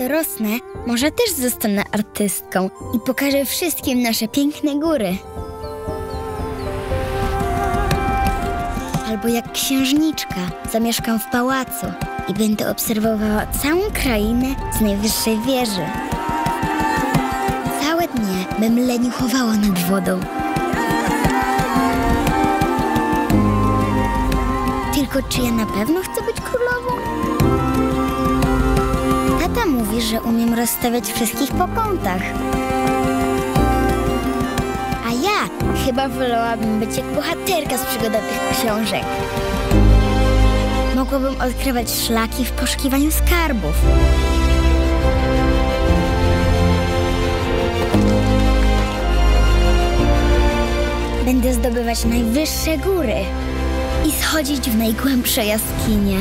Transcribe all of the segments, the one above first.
dorosnę, może też zostanę artystką i pokażę wszystkim nasze piękne góry. Albo jak księżniczka zamieszkam w pałacu i będę obserwowała całą krainę z najwyższej wieży. Całe dnie bym leniuchowała nad wodą. Tylko czy ja na pewno chcę być królową? Tata mówi, że umiem rozstawiać wszystkich po kątach. A ja chyba wolałabym być jak bohaterka z przygodowych książek. Mogłabym odkrywać szlaki w poszukiwaniu skarbów. Będę zdobywać najwyższe góry i schodzić w najgłębsze jaskinie.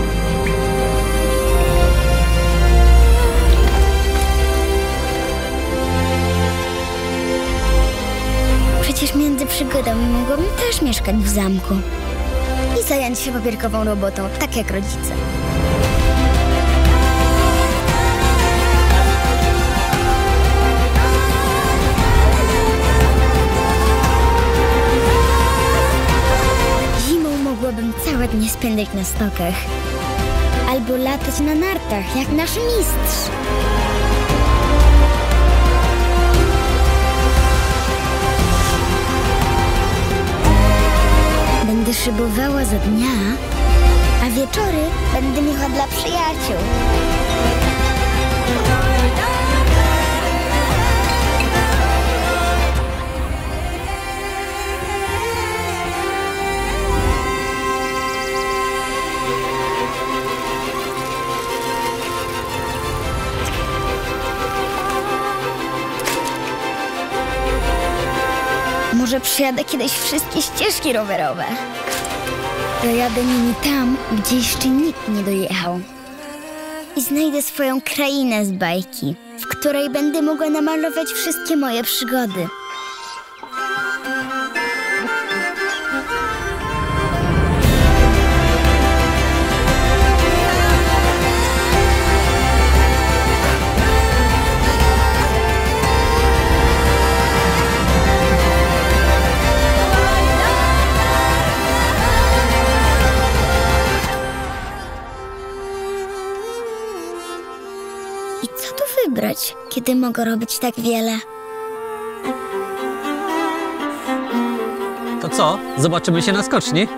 Przecież między przygodami mogłabym też mieszkać w zamku i zająć się papierkową robotą, tak jak rodzice. Zimą mogłabym całe dnie spędzać na stokach albo latać na nartach, jak nasz mistrz. Będę szybowała za dnia, a wieczory będę miała dla przyjaciół. Może przyjadę kiedyś wszystkie ścieżki rowerowe. Dojadę nimi tam, gdzie jeszcze nikt nie dojechał. I znajdę swoją krainę z bajki, w której będę mogła namalować wszystkie moje przygody. I co tu wybrać, kiedy mogę robić tak wiele? To co? Zobaczymy się na skoczni?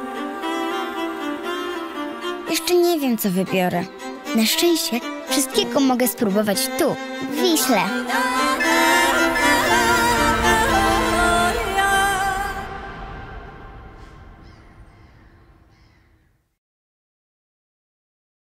Jeszcze nie wiem, co wybiorę. Na szczęście wszystkiego mogę spróbować tu, w Wiśle.